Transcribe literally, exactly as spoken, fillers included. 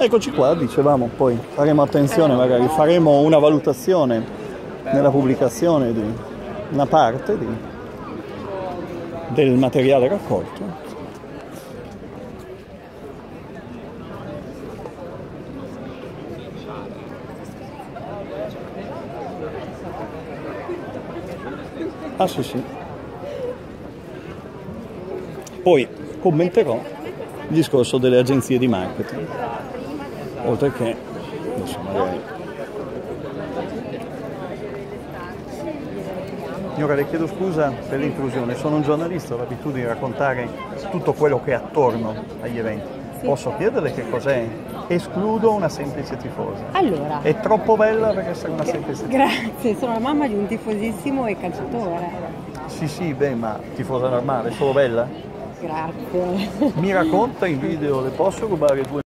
Eccoci qua, dicevamo, poi faremo attenzione, magari faremo una valutazione nella pubblicazione di una parte di, del materiale raccolto. Ah sì sì. Poi commenterò il discorso delle agenzie di marketing, oltre che, adesso magari... Signora, le chiedo scusa per l'intrusione, sono un giornalista, ho l'abitudine di raccontare tutto quello che è attorno agli eventi. Sì. Posso chiederle che cos'è? Escludo una semplice tifosa. Allora. È troppo bella per essere una semplice tifosa. Grazie, sono la mamma di un tifosissimo e calciatore. Sì, sì, beh, ma tifosa normale, solo bella? Grazie. Mi racconta in video, le posso rubare due